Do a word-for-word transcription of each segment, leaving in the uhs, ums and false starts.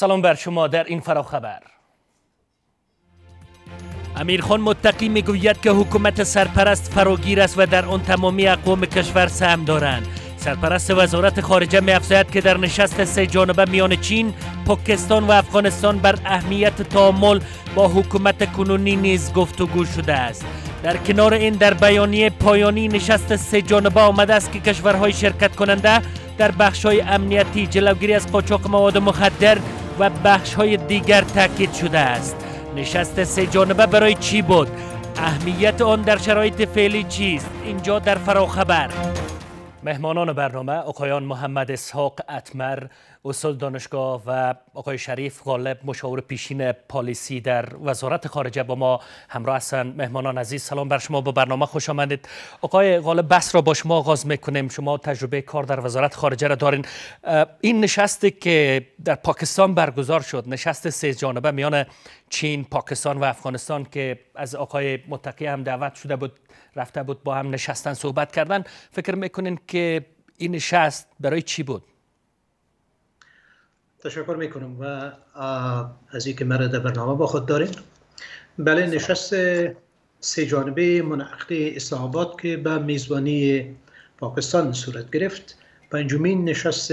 سلام بر شما در این فراخبر. امیرخان متقی میگوید که حکومت سرپرست فراگیر است و در آن تمامی اقوام کشور سهم دارند. سرپرست وزارت خارجه می‌افزاید که در نشست سه جانبه میان چین، پاکستان و افغانستان بر اهمیت تعامل با حکومت کنونی نیز گفتگو شده است. در کنار این در بیانیه پایانی نشست سه جانبه آمده است که کشورهای شرکت کننده در بخش‌های امنیتی، جلوگیری از قاچاق مواد مخدر و بخش‌های دیگر تاکید شده است. نشست سه جانبه برای چی بود؟ اهمیت آن در شرایط فعلی چیست؟ اینجا در فراخبر. مهمانان برنامه آقایان محمد اسحاق اتمر، استاد دانشگاه، و آقای شریف غالب، مشاور پیشین پالیسی در وزارت خارجه با ما همراه هستند. مهمانان عزیز، سلام بر شما، با برنامه خوش آمدید. آقای غالب، بحث را با شما آغاز میکنیم. شما تجربه کار در وزارت خارجه را دارین. این نشستی که در پاکستان برگزار شد، نشست سه جانبه میان چین، پاکستان و افغانستان که از آقای متقی هم دعوت شده بود، رفته بود با هم نشستن صحبت کردن، فکر میکنین که این نشست برای چی بود؟ تشکر میکنم و از اینکه مرا در برنامه با خود دارین. بله، نشست سه جانبه منعقد اسلام آباد که به میزبانی پاکستان صورت گرفت، پنجمین نشست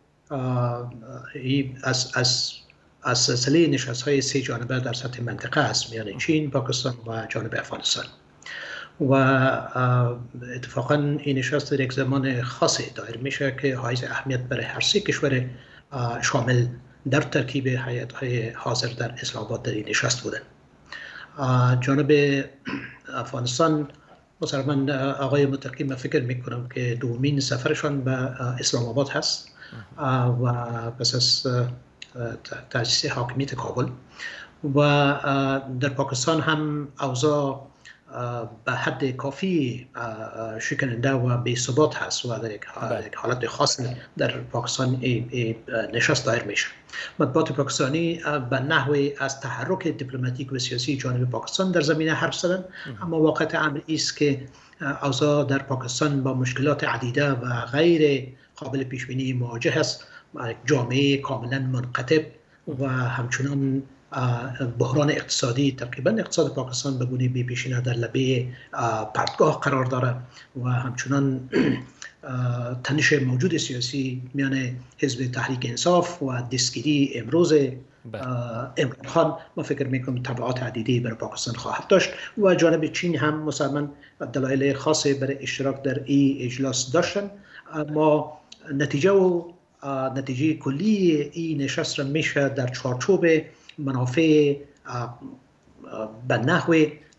از از از سلسله نشست های سه جانبه در سطح منطقه است میان چین، پاکستان و جانب افغانستان. و اتفاقا این نشست در یک زمان خاصی دایر میشه که حائز اهمیت برای هر سه کشور شامل در ترکیب هیئت‌های حاضر در اسلام آباد در این نشست بودند. جانب افغانستان مسلماً آقای متقی، من فکر میکنم که دومین سفرشان به اسلام آباد هست و پس از تأسیس حاکمیت کابل. و در پاکستان هم اوضاع به حد کافی شکننده و بی ثبات هست و در یک حالت خاص در پاکستان نشست دایر میشه. مطبوعات پاکستانی به نحوی از تحرک دیپلماتیک و سیاسی جانب پاکستان در زمینه حرف زدن، اما واقعیت امر است که اوضاع در پاکستان با مشکلات عدیده و غیر قابل پیش بینی مواجه است. جامعه کاملا منقطب و همچنان بحران اقتصادی، تقریبا اقتصاد پاکستان به گونه بی پیشینه در لبه پرتگاه قرار داره و همچنان تنش موجود سیاسی میان حزب تحریک انصاف و دستگیری امروز عمران خان، ما فکر میکنم تبعات عدیدی برای پاکستان خواهد داشت. و جانب چین هم مسلماً دلایل خاصی برای اشتراک در این اجلاس داشتن، اما نتیجه و نتیجه کلی این نشست را میشه در چارچوب منافع به نحو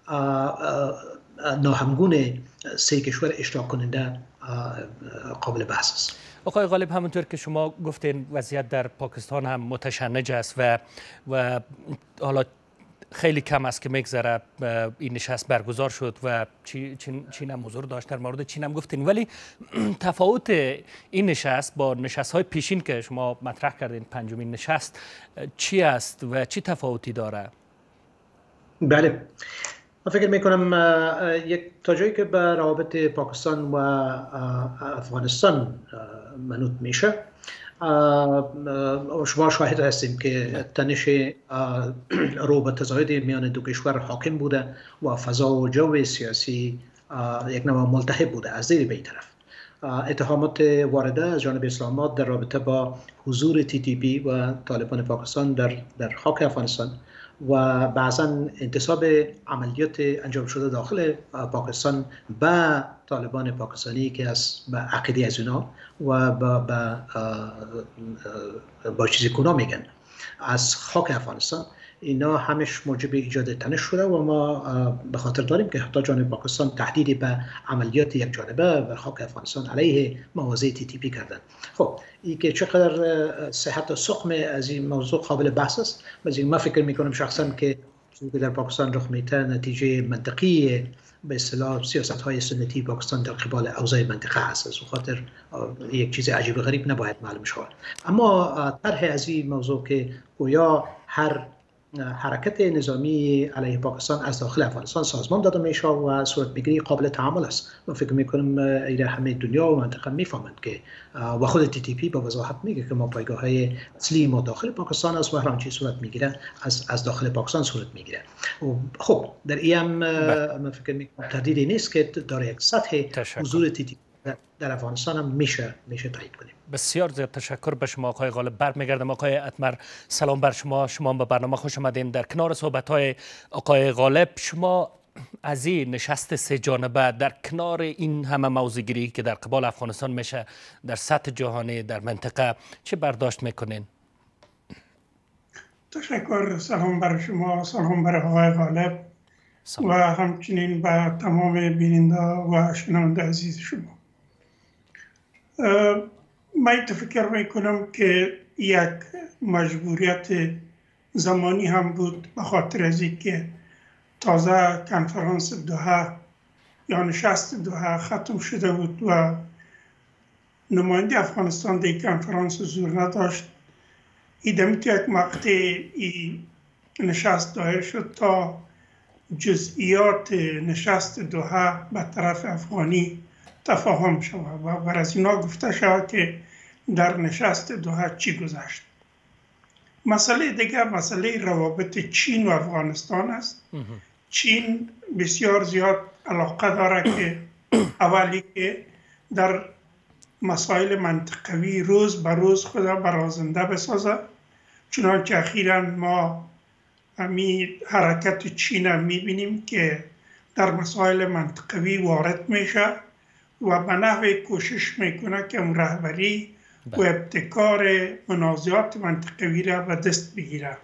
ناهمگون سه کشور اشتراک کننده قابل بحث است. آقای غالب، همونطور که شما گفتین وضعیت در پاکستان هم متشنج است و و حالا خیلی کم است که میگذره این نشست برگزار شد و چین چین هم حضور داشت. در مورد چین هم گفتین، ولی تفاوت این نشست با نشست های پیشین که شما مطرح کردین، پنجمین نشست، چی است و چی تفاوتی داره؟ بله، من فکر میکنم یک تا جایی که به روابط پاکستان و افغانستان منوط میشه، شما شاهد هستیم که تنش رو به تضاد میان دو کشور حاکم بوده و فضا و جو سیاسی یک نوع ملتهب بوده از زیر به این طرف. اتهامات وارده از جانب اسلام آباد در رابطه با حضور تی تی پی و طالبان پاکستان در در خاک افغانستان و بعضا انتصاب عملیات انجام شده داخل پاکستان به طالبان پاکستانی که از به عقیده از اونا و با با, با چیزی کنا میگن از خاک افغانستان، اینا همش موجب ایجاد تنش شده و ما به خاطر داریم که حتی جانب پاکستان تهدید به عملیات یک جانبه بر خاک افغانستان علیه مواضع تی تی پی کردن. خب این که چقدر صحت و سقم از این موضوع قابل بحث است. مثلا من فکر میکنم شخصا که در پاکستان رخ میده نتیجه منطقی به اصطلاح سیاست‌های سنتی پاکستان در قبال اوضاع منطقه است. از خاطر یک چیز عجیب و غریب نباید معلوم شود. اما طرح از این موضوع که گویا هر حرکت نظامی علیه پاکستان از داخل افغانستان سازمان داده میشه و صورت میگیری قابل تعامل است. من فکر میکنم ایره همه دنیا و منطقه میفهمند که و خود تی تی پی با وضاحت میگه که ما پایگاه های اصلی ما داخل پاکستان است و هر آنچه صورت میگیره از از داخل پاکستان صورت میگیره. خب در این من فکر میکنم تردیدی نیست که در یک سطح حضور تی تی پی در افغانستان هم میشه میشه تایید کنیم. بسیار زیاد تشکر به شما آقای غالب. برمیگردم آقای اتمر، سلام بر شما. شما به برنامه خوش آمدین. در کنار صحبت‌های آقای غالب، شما از این نشست سه جانبه در کنار این همه موضوعگیری که در قبال افغانستان میشه در سطح جهانی در منطقه چه برداشت میکنین؟ تشکر. سلام بر شما، سلام بر آقای غالب سلام. و همچنین به تمام بیننده و شنونده عزیز شما. من فکر میکنم که یک مجبوریت زمانی هم بود به خاطر از اینکه تازه کنفرانس دوحه یا نشست دوحه ختم شده بود و نماینده افغانستان در کنفرانس حضور نداشت. ایدم تو یک مقطع ای نشست دایر شد تا جزئیات نشست دوحه به طرف افغانی تفاهم شود و بر از اینا گفته شود که در نشست دوحه چی گذشت. مسئله دیگه مسئله روابط چین و افغانستان است. چین بسیار زیاد علاقه داره که اولی که در مسائل منطقوی روز به روز خود را برازنده بسازه، چنانچه اخیراً ما همی حرکت چین هم میبینیم که در مسائل منطقوی وارد میشه و به نحو کوشش میکنه که اون رهبری و ابتکار منازعات منطقوی را به دست بگیره.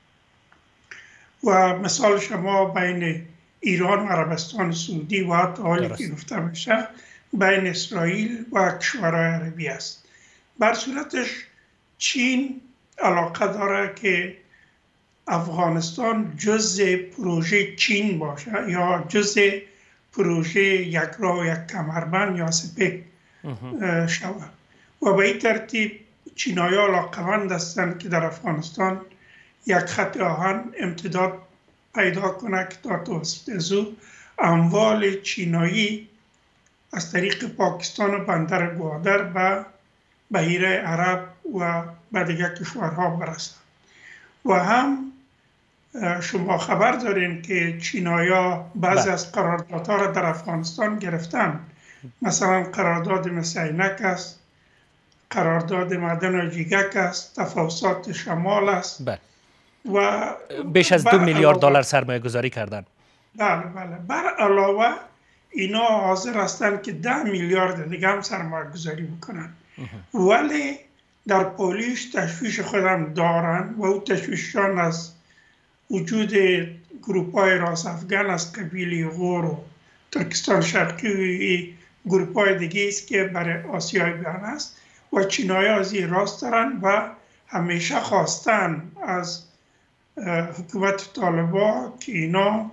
و مثال شما بین ایران و عربستان سعودی و حتی حالی که گفته میشه بین اسرائیل و کشورهای عربی است. بر صورتش چین علاقه داره که افغانستان جزء پروژه چین باشه یا جزء پروژه یک راه و یک کمربند یا سپک شود و به این ترتیب چینایی علاقه‌مند هستند که در افغانستان یک خط آهن امتداد پیدا کنه که تا توسط از او اموال چینایی از طریق پاکستان و بندر گوادر به بحیره عرب و به دیگر کشورها برسند. و هم شما خبر دارین که چینایا بعضی از قراردادها را در افغانستان گرفتن. مثلا قرارداد مثل عینک است، قرارداد معدن و جیگک است، تفاوضات شمال است بله. و بیش از دو میلیارد دلار سرمایه گذاری کردن. بله بله. بر علاوه اینا حاضر هستند که ده میلیارد دیگه هم سرمایه گذاری بکنن، ولی در پولیش تشویش خودم دارن و او تشویششان از وجود گروپ های راس افغان از قبیل غور و ترکستان شرقی و گروپ های دیگه است که برای آسیای بیان است و چینایی از این راست دارن و همیشه خواستن از حکومت طالبان که اینا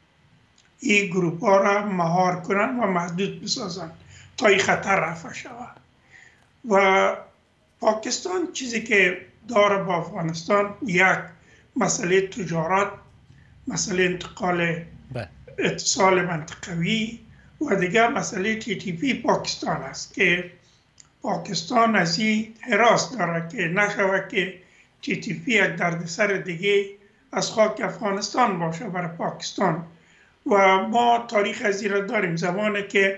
این گروپ ها را مهار کنن و محدود بسازن تا این خطر رفع شود. و پاکستان چیزی که داره با افغانستان یک مسئله تجارت، مسئله انتقال اتصال منطقوی و دیگر مسئله تی تی پی پاکستان است که پاکستان از این حراس داره که نشود که تی تی پی یک دردسر دیگه از خاک افغانستان باشه برای پاکستان. و ما تاریخ از این را داریم، زمانی که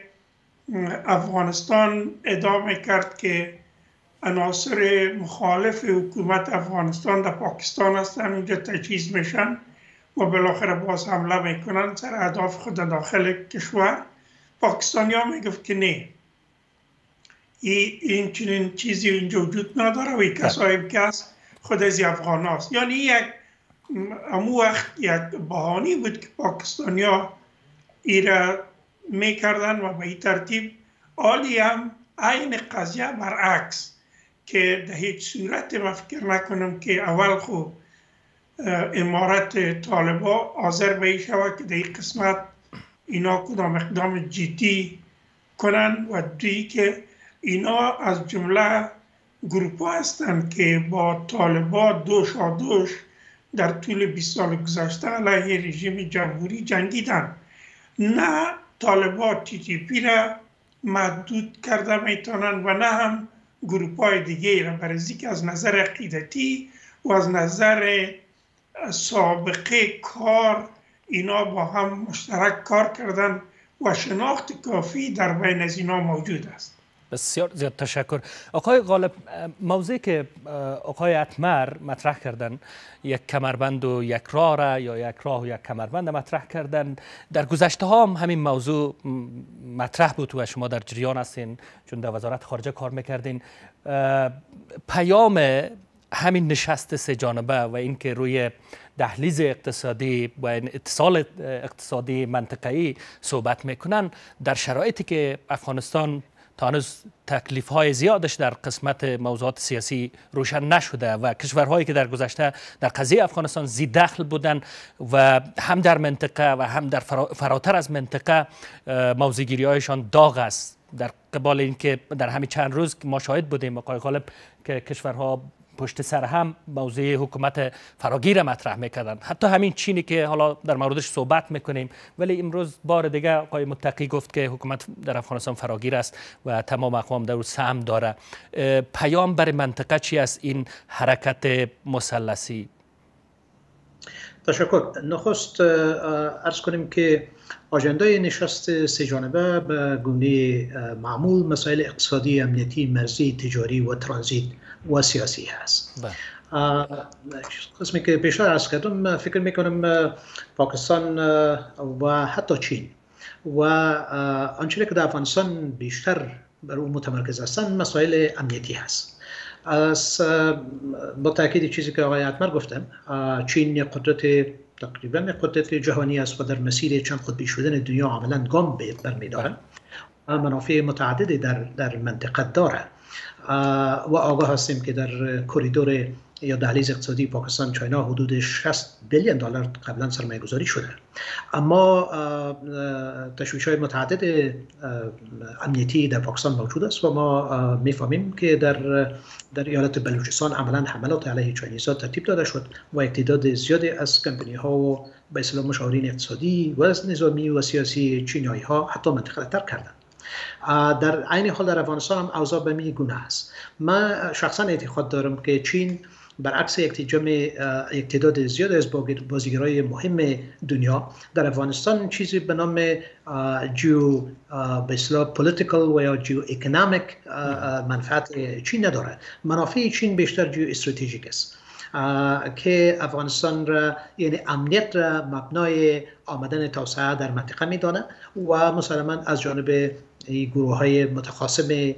افغانستان ادعا کرد که عناصر مخالف حکومت افغانستان در پاکستان هستن، اینجا تجهیز میشن و بالاخره باز حمله میکنن سر اهداف خود داخل کشور. پاکستانی ها میگفت که نه، این چنین چیزی اینجا وجود نداره و این کسایی که هست خود از افغان هست. یعنی یک امو وقت یک بهانه بود که پاکستانی ها ایره میکردن و به این ترتیب آلی هم عین قضیه برعکس که در هیچ صورت ما فکر نکنم که اول خو امارت طالبان حاضر به این شود که در این قسمت اینا کدام اقدام جدی کنن و دوی که اینا از جمله گروپ ها هستند که با طالبان دوش آ دوش در طول بیست سال گذشته علیه رژیم جمهوری جنگیدن. نه طالبان تی تی پی را محدود کرده میتونن و نه هم گروپ های دیگه را، برای که از نظر عقیدتی و از نظر سابقه کار اینا با هم مشترک کار کردن و شناخت کافی در بین از اینا موجود است. بسیار زیاد تشکر. آقای غالب، موضوعی که آقای اتمر مطرح کردن، یک کمربند و یک راه را یا یک راه و یک کمربند مطرح کردن، در گذشته ها هم همین موضوع مطرح بود و شما در جریان هستین چون در وزارت خارجه کار میکردین. پیام همین نشست سه جانبه و اینکه روی دهلیز اقتصادی و اتصال اقتصادی منطقه‌ای صحبت میکنن در شرایطی که افغانستان تا هنوز تکلیف های زیادش در قسمت موضوعات سیاسی روشن نشده و کشورهایی که در گذشته در قضیه افغانستان زی دخل بودن و هم در منطقه و هم در فراتر از منطقه موضع‌گیری هایشان داغ است، در قبال اینکه در همین چند روز ما شاهد بودیم آقای غالب که کشورها پشت سر هم موضوع حکومت فراگیر مطرح میکردن. حتی همین چینی که حالا در موردش صحبت میکنیم، ولی امروز بار دیگه آقای متقی گفت که حکومت در افغانستان فراگیر است و تمام اقوام در او سهم داره. پیام برای منطقه چی است این حرکت مثلثی؟ تشکر. نخست عرض کنیم که آژندای نشست سه جانبه به گونه معمول مسائل اقتصادی، امنیتی، مرزی، تجاری و ترانزیت و سیاسی هست. قسمی که بیشتر عرض کردم فکر میکنم پاکستان و حتی چین و آنچه که در افغانستان بیشتر بر اون متمرکز هستند مسائل امنیتی هست. از با تاکید چیزی که آقای اتمر گفتن، چین یک قدرت تقریبا یک قدرت جهانی است و در مسیر چند قطبی شدن دنیا عملا گام برمی‌دارد. منافع متعددی در در منطقه داره و آگاه هستیم که در کریدور یا دهلیز اقتصادی پاکستان چاینا حدود شصت بیلیون دلار قبلا سرمایه گذاری شده، اما تشویش‌های متعدد امنیتی در پاکستان موجود است و ما میفهمیم که در در ایالت بلوچستان عملا حملات علیه چاینیزها ترتیب داده شد و یک تعداد زیادی از کمپانی ها و به اصطلاح مشاورین اقتصادی و از نظامی و سیاسی چینایی ها حتی منطقه را ترک کردند. در عین حال در افغانستان هم اوضاع به می گونه است. من شخصا اعتقاد دارم که چین برعکس یک تعداد زیاد از بازیگرای مهم دنیا در افغانستان چیزی به نام جیو به اصطلاح پولیتیکال و یا جیو اکونومیک منفعت چین نداره. منافع چین بیشتر جیو استراتژیک است که افغانستان را یعنی امنیت را مبنای آمدن توسعه در منطقه میدانه و مسلما از جانب گروه های متخاصم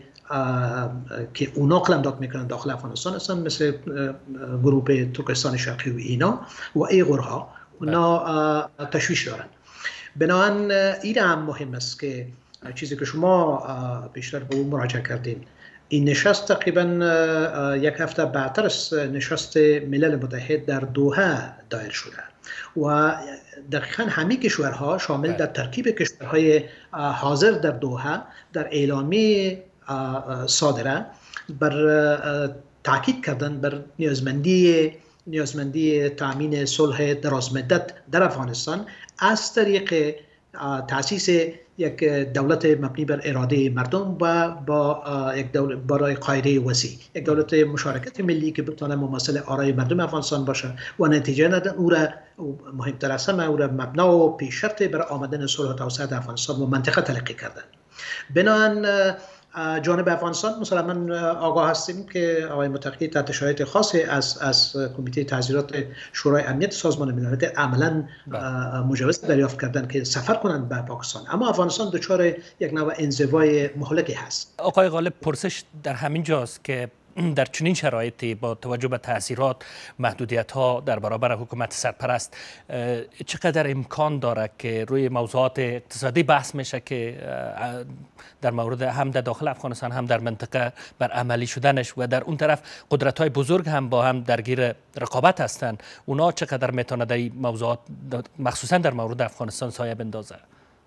که اونا قلمداد میکنن داخل افغانستان هستن، مثل گروه ترکستان شرقی و اینا و ای گروه ها اونا تشویش دارن. بنابراین این هم مهم است که چیزی که شما بیشتر به اون مراجعه کردین، این نشست تقریبا یک هفته بعدتر از نشست ملل متحد در دوحه دایر شده و دقیقا همه کشورها شامل در ترکیب کشورهای حاضر در دوحه در اعلامیه صادره بر تاکید کردن بر نیازمندی نیازمندی تامین صلح درازمدت در افغانستان از طریق تأسیس یک دولت مبنی بر اراده مردم و با یک دولت برای قاعده وسیع، یک دولت مشارکت ملی که بتونه ممثل آرای مردم افغانستان باشه و نتیجه ندن او را مهمتر از همه او را مبنا و پیش شرط برای آمدن صلح و توسعه در افغانستان و منطقه تلقی کردن. بنابراین جانب افغانستان مسلما آگاه هستیم که آقای متقی تحت شرایط خاصی از از کمیته تحضیرات شورای امنیت سازمان ملل عملا مجوز دریافت کردن که سفر کنند به پاکستان، اما افغانستان دچار یک نوع انزوای مهلکی هست. آقای غالب، پرسش در همین جاست که در چنین شرایطی با توجه به تاثیرات محدودیت ها در برابر حکومت سرپرست چقدر امکان داره که روی موضوعات اقتصادی بحث میشه که در مورد هم در داخل افغانستان هم در منطقه بر عملی شدنش و در اون طرف قدرت های بزرگ هم با هم درگیر رقابت هستند، اونا چقدر میتونه در این موضوعات مخصوصا در مورد افغانستان سایه بندازه؟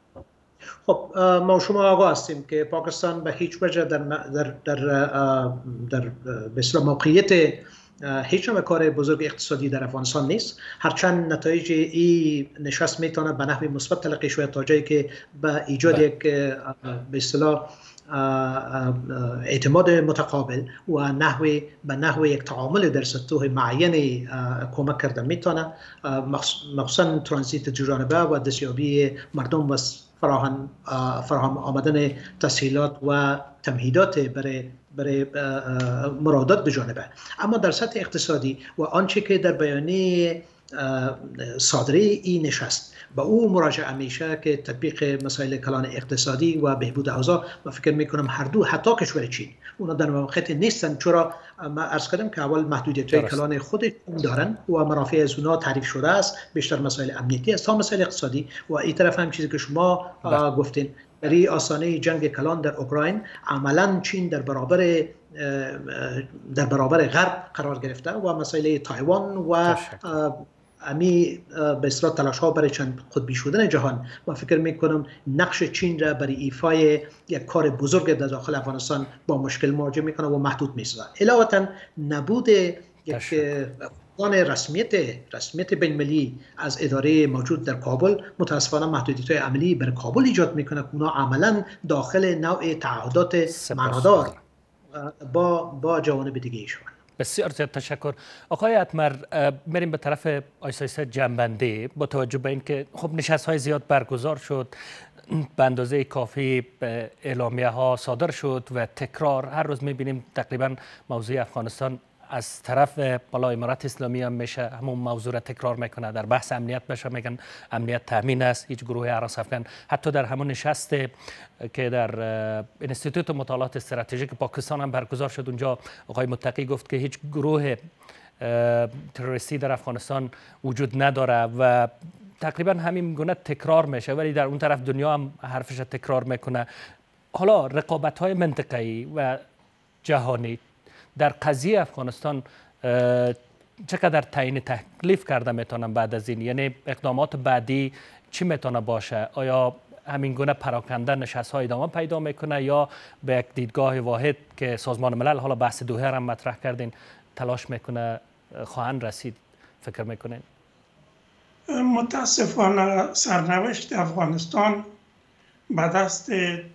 خب ما شما آگاه هستیم که پاکستان به هیچ وجه در در در در به اصطلاح موقعیت هیچ نوع کار بزرگ اقتصادی در افغانستان نیست، هرچند نتایج این نشست میتونه به نحو مثبت تلقی شود تا جایی که به ایجاد یک به اصطلاح اعتماد متقابل و نحوی به نحو یک تعامل در سطوح معینی کمک کرده میتونه، مخصوصا ترانزیت دوجانبه و دستیابی مردم و فراهم فراهم آمدن تسهیلات و تمهیدات برای برای مرادات دو جانبه. اما در سطح اقتصادی و آنچه که در بیانیه صادره این نشست با او مراجعه میشه که تطبیق مسائل کلان اقتصادی و بهبود اوضاع، و فکر میکنم هر دو حتی کشور چین اونا در موقعیت نیستن، چرا ما عرض کردم که اول محدودیت‌های کلان خودشون دارن و منافع از اونا تعریف شده است، بیشتر مسائل امنیتی است تا مسائل اقتصادی. و این طرف هم چیزی که شما گفتین در این آستانه جنگ کلان در اوکراین عملا چین در برابر در برابر غرب قرار گرفته و مسائل تایوان و امی به اصطلاح تلاش ها برای چند قطبی شدن جهان، و فکر میکنم نقش چین را برای ایفای یک کار بزرگ در داخل افغانستان با مشکل مواجه میکنه و محدود میسازه. علاوه نبود یک رسمیت رسمیت بین المللی از اداره موجود در کابل متاسفانه محدودیت‌های عملی بر کابل ایجاد میکنه که اونا عملا داخل نوع تعهدات معنادار با با جوانب دیگه ایشون. بسیار زیاد تشکر. آقای اتمر، میریم به طرف آیسایسه جنبنده. با توجه به اینکه خب نشست‌های زیاد برگزار شد، به اندازه کافی اعلامیه ها صادر شد و تکرار هر روز میبینیم تقریبا موضوع افغانستان از طرف بالا امارت اسلامی هم میشه همون موضوع را تکرار میکنه. در بحث امنیت بشه میگن امنیت تامین است، هیچ گروه هراس افغان. حتی در همون نشست که در انستیتوت مطالعات استراتژیک پاکستان هم برگزار شد، اونجا آقای متقی گفت که هیچ گروه تروریستی در افغانستان وجود نداره و تقریبا همین گونه تکرار میشه، ولی در اون طرف دنیا هم حرفش تکرار میکنه. حالا رقابت‌های منطقه‌ای و جهانی در قضیه افغانستان چقدر تعیین تکلیف کرده میتونن بعد از این؟ یعنی اقدامات بعدی چی میتونه باشه؟ آیا همین گونه پراکنده نشست‌ها ادامه پیدا میکنه یا به یک دیدگاه واحد که سازمان ملل، حالا بحث دوحه هم مطرح کردین، تلاش میکنه خواهند رسید فکر میکنین؟ متاسفانه سرنوشت افغانستان به دست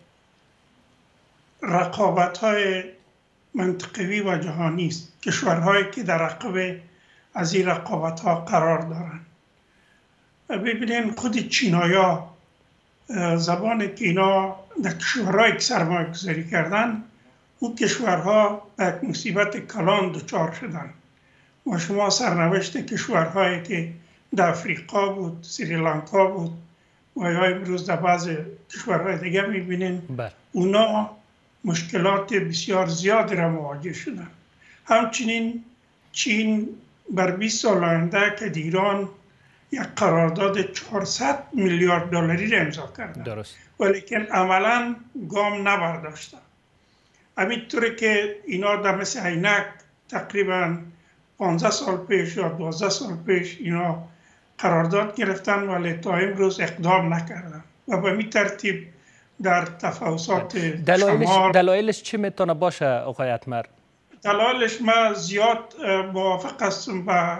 رقابت‌های منطقوی و جهانی است. کشورهایی که در عقب از این رقابت‌ها قرار دارند. ببینید خود چینایا زبان که اینا در کشورهایی که سرمایه گذاری کردن، او کشورها به یک مصیبت کلان دچار شدن و شما سرنوشت کشورهایی که در افریقا بود، سریلانکا بود و یا امروز در بعض کشورهای دیگه میبینین اونا مشکلات بسیار زیادی را مواجه شدن. همچنین چین بر بیست سال آینده که ایران یک قرارداد چهارصد میلیارد دلاری را امضا کرده، درست، ولیکن عملا گام نبرداشته. همینطوری که اینا در مثل عینک تقریبا پانزده سال پیش یا دوازده سال پیش اینا قرارداد گرفتن ولی تا امروز اقدام نکردن و به می ترتیب در تفاوضات دلایلش دلایلش چی میتونه باشه آقای اتمر؟ دلایلش ما زیاد موافق هستم با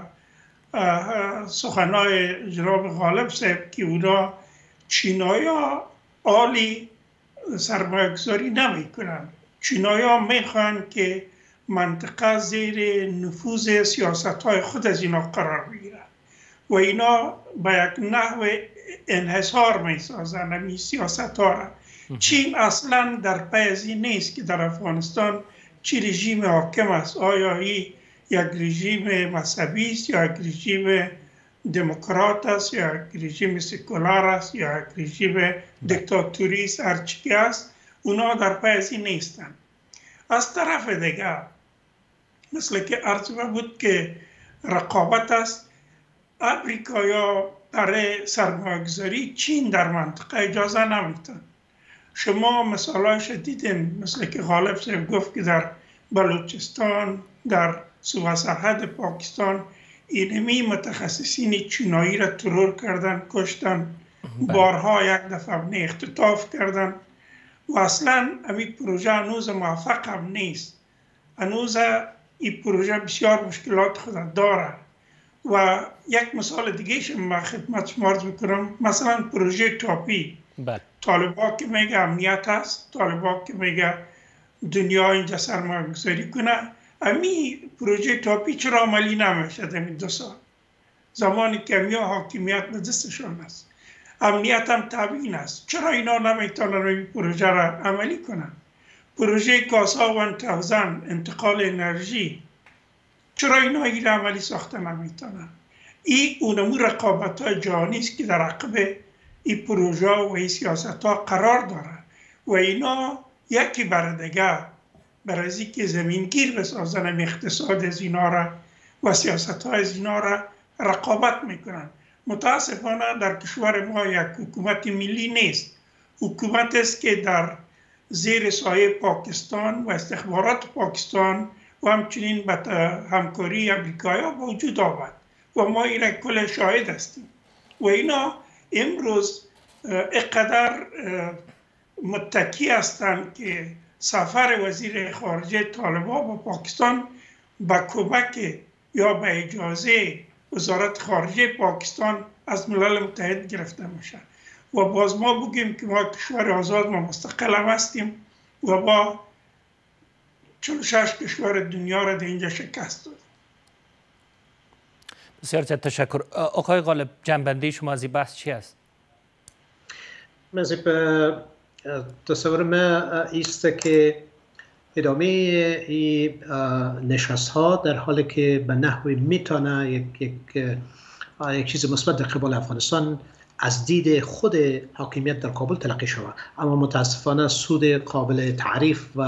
سخنهای جناب غالب صاحب که اونا چینایا عالی سرمایه گذاری نمی کنن. چینایا میخوان که منطقه زیر نفوذ سیاست های خود از اینا قرار بگیره و اینا با یک نحو انحصار می سازن این سیاست ها را. چین اصلا در پی از این نیست که در افغانستان چی رژیم حاکم است، آیا این یک رژیم مذهبی است یا یک رژیم دموکرات است یا یک رژیم سکولار است یا یک رژیم دیکتاتوری است، هر چی است اونا در پی از این نیستن. از طرف دیگه مثل که عرض بود که رقابت است، امریکایا برای سرمایه‌گذاری چین در منطقه اجازه نمیدن. شما مثالایش دیدین، مثل که غالب صاحب گفت که در بلوچستان در صوبه سرحد پاکستان اینمی متخصصین چینایی را ترور کردن، کشتن، بارها یک دفعه نه اختطاف کردن و اصلا همین پروژه هنوز موفق هم نیست. هنوز این پروژه بسیار مشکلات خود داره. و یک مثال دیگه شما خدمت شما عرض میکنم، مثلا پروژه تاپی. طالبا که میگه امنیت است، طالبا که میگه دنیا اینجا سرمایه گذاری کنه، امی پروژه تاپی چرا عملی نمیشه در این دو سال؟ زمانی که امی حاکمیت به دستشان است، امنیت هم تبیین است، چرا اینا نمیتونن این پروژه را عملی کنن؟ پروژه کاسا و هزار انتقال انرژی، چرا اینا این عملی ساخته نمیتونن؟ این اونمو رقابت های جهانی است که در عقب این پروژه و این سیاست ها قرار داره و اینا یکی بر دیگه برای از اینکه زمینگیر بسازن اقتصاد از اینا را و سیاست های از اینا را رقابت میکنن. متاسفانه در کشور ما یک حکومت ملی نیست، حکومت است که در زیر سایه پاکستان و استخبارات پاکستان و همچنین به همکاری امریکایی ها وجود آمد و ما این کل شاهد هستیم و اینا امروز اقدر متکی هستند که سفر وزیر خارجه طالبان با پاکستان با کمک یا به اجازه وزارت خارجه پاکستان از ملل متحد گرفته میشه و باز ما بگیم که ما کشور آزاد ما مستقل هم هستیم و با چهل و شش کشور دنیا را در اینجا شکست داد. بسیار تشکر. آقای غالب، جنبندی شما از این بحث چی است؟ من تصور من ایست که ادامه این نشست ها در حالی که به نحوی میتونه یک, یک, یک چیز مثبت در قبال افغانستان از دید خود حاکمیت در کابل تلقی شود، اما متاسفانه سود قابل تعریف و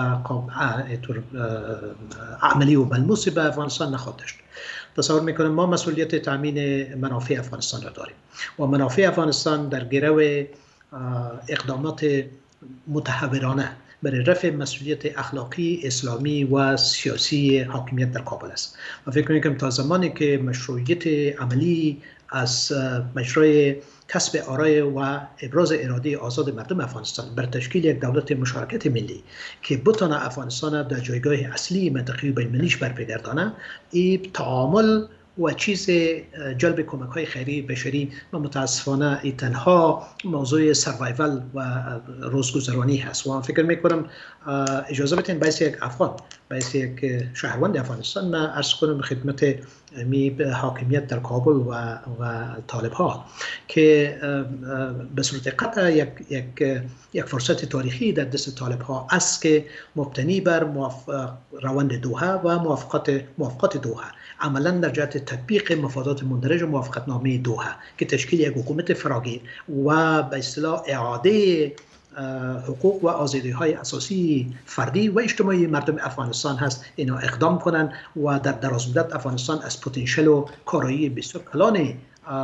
عملی و ملموسی به افغانستان نخواهد داشت. تصور میکنم ما مسئولیت تامین منافع افغانستان را داریم و منافع افغانستان در گرو اقدامات متحورانه برای رفع مسئولیت اخلاقی، اسلامی و سیاسی حاکمیت در کابل است و فکر میکنم تا زمانی که مشروعیت عملی از مجرای کسب آرای و ابراز اراده آزاد مردم افغانستان بر تشکیل یک دولت مشارکت ملی که بتونه افغانستان در جایگاه اصلی منطقه‌ای و بین‌المللیش برگردانه، این تعامل و چیز جلب کمک های خیری بشری و متاسفانه این تنها موضوع سروایول و روزگذرانی هست و فکر میکنم اجازه بدین باعث یک افغان، باعث یک شهروند افغانستان من عرض کنم خدمت می حاکمیت در کابل و و طالب ها که به صورت قطع یک یک یک فرصت تاریخی در دست طالب ها است که مبتنی بر موافق روند دوحه و موافقات موافقات دوحه عملا در جهت تطبیق مفادات مندرج و موافقتنامه دوحه که تشکیل یک حکومت فراگیر و به اصطلاح اعاده حقوق و آزادی‌های اساسی فردی و اجتماعی مردم افغانستان هست، اینا اقدام کنند و در درازمدت افغانستان از پتانسیل و کارایی بسیار کلان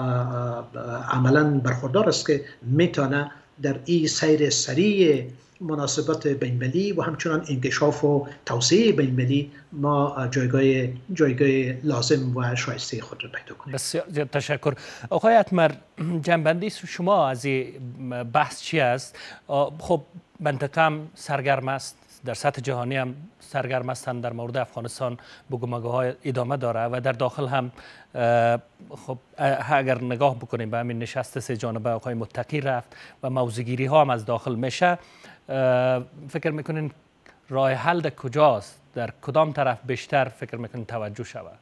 عملا برخوردار است که میتونه در این سیر سریع مناسبات بین‌المللی و همچنان انکشاف و توسعه بین‌المللی ما جایگاه جایگاه لازم و شایسته خود را پیدا کنیم. بسیار تشکر. آقای اتمر، جنبندی شما از این بحث چی است؟ خب منطقه هم سرگرم است، در سطح جهانی هم سرگرم هستند در مورد افغانستان، بگومگوهای ادامه داره و در داخل هم خب اگر نگاه بکنیم به همین نشست سه جانبه آقای متقی رفت و موضوعگیری ها هم از داخل میشه، فکر میکنین راه حل در کجاست؟ در کدام طرف بیشتر فکر میکنین توجه شود؟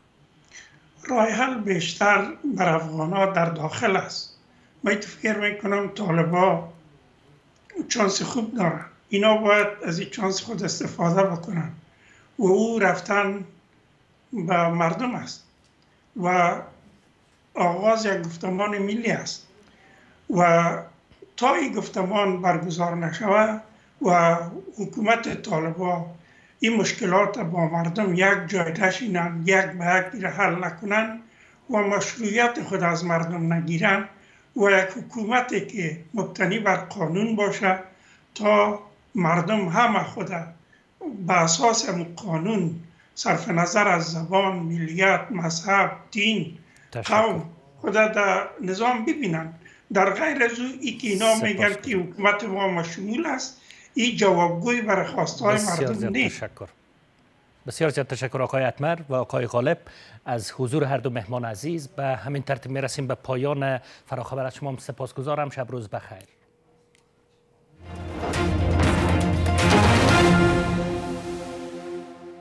راه حل بیشتر بر افغان‌ها در داخل است. من فکر میکنم طالبا چانس خوب دارن، اینا باید از این چانس خود استفاده بکنن و او رفتن به مردم است و آغاز یک گفتمان ملی است و تا این گفتمان برگزار نشود و حکومت طالبان این مشکلات با مردم یک جای نشینن، یک به یک حل نکنن و مشروعیت خود از مردم نگیرن و یک حکومتی که مبتنی بر قانون باشه تا مردم همه خود به اساس قانون صرف نظر از زبان، ملیت، مذهب، دین، قوم خود در نظام ببینن. در غیر از او ای که اینا میگن که حکومت ما مشمول است، این جوابگوی برای خواستهای مردم نیست. تشکر. بسیار زیاد تشکر آقای اتمر و آقای غالب از حضور هر دو مهمان عزیز. به همین ترتیب میرسیم به پایان فراخبر. از شما سپاسگزارم. شب روز بخیر.